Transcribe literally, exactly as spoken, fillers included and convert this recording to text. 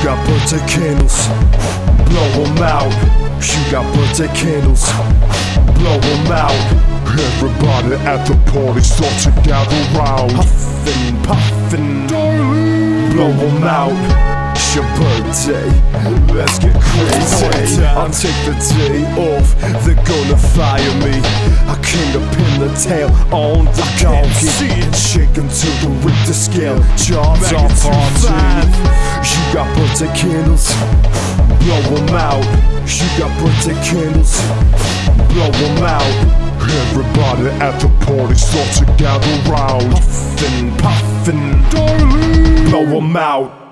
got birthday candles, blow them out. You got birthday candles, blow them out. Everybody at the party start to gather round. Puffin', puffin', darling, blow them out. It's your birthday, let's get crazy. I'll take the day off, they're gonna fire me. I came to pin the tail on the donkey, shaking to the Richter scale, jobs on party. You got birthday candles, blow them out. You got birthday candles, blow them out. Everybody at the party start to gather round. Puffin', puffin', darling, blow them out.